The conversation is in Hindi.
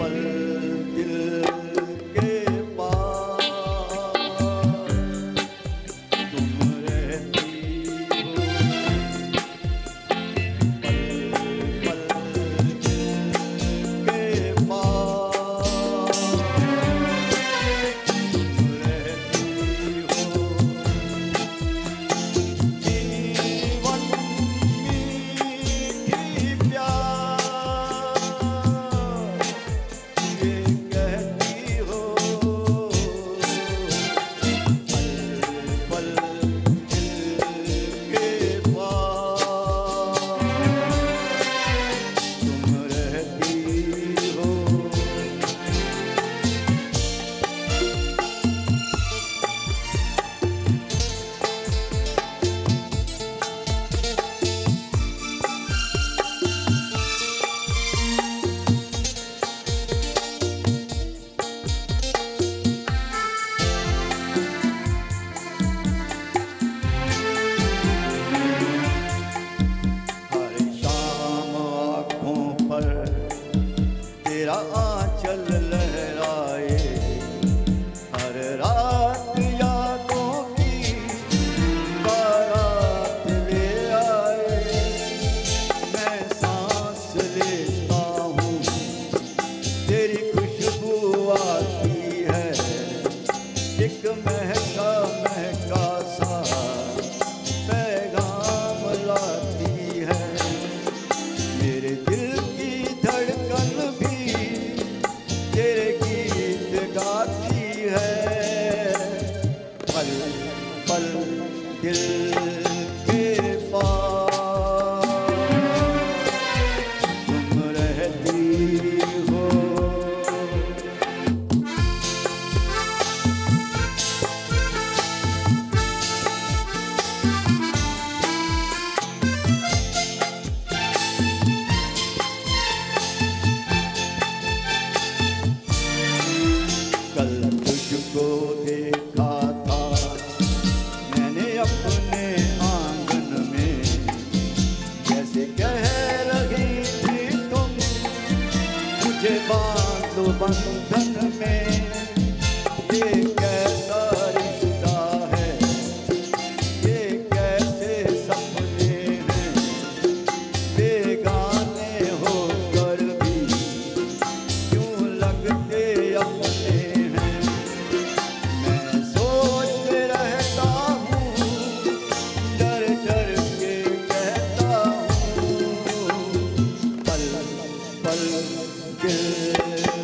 पल दिल के पास तुम रहती हो, पल पल दिल के पास तुम रहती हो। जीवन मीठी प्यार ये कहती हो, पल पल दिल के पास तुम रहती हो। हर शाम आँखों पर तेरा आंचल लहराए, हर रात यादों की बारात ले आए। मैं सांस लेता हूँ तेरी खुशबू आती है, एक महका महका सा पैगाम लाती है। मेरे दिल की धड़कन भी तेरे गीत गाती है, पल पल दिल के पास तुम रहती हो। कल तुझको देखा था मैंने अपने आंगन में, जैसे कह रही थी तुम मुझे बांधो बंधन में। ये कैसा रिश्ता है, ये कैसे सपने हैं, बेगाने होकर भी क्यों लगते अपने हैं। मैं सोचते रहता हूँ, डर डर के कहता हूँ, पल पल दिल